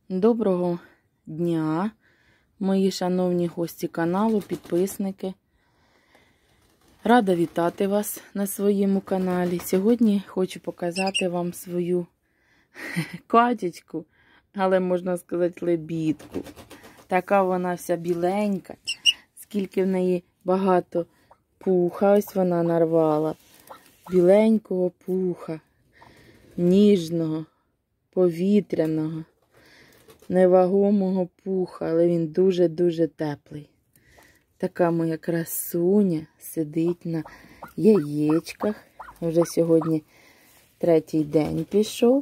Доброго дня, мої шановні гості каналу, підписники. Рада вітати вас на своєму каналі. Сьогодні хочу показати вам свою качечку, але можна сказати лебідку. Така вона вся біленька, скільки в неї багато пуха. Ось вона нарвала. Біленького пуха, ніжного, повітряного. Невагомого пуха, але він дуже-дуже теплий. Така моя красуня сидить на яєчках. Вже сьогодні 3-й день пішов.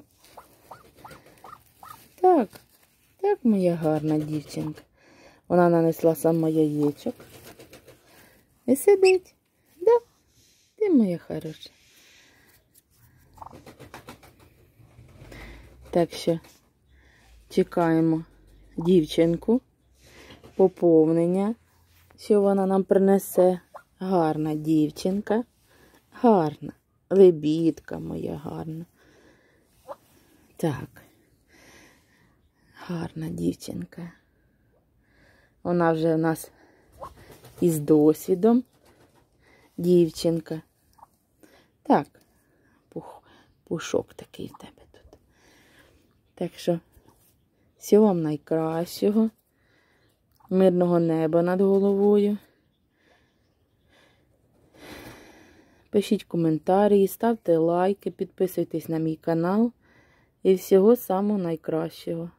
Так моя гарна дівчинка. Вона нанесла сама яєчок. І сидить. Да, ти моя хороша. Так що чекаємо дівчинку, поповнення, що вона нам принесе. Гарна дівчинка, гарна, лебідка моя гарна. Так, гарна дівчинка. Вона вже у нас із досвідом дівчинка. Так, пушок такий в тебе тут. Так що всього вам найкращого, мирного неба над головою. Пишіть коментарі, ставте лайки, підписуйтесь на мій канал. І всього самого найкращого.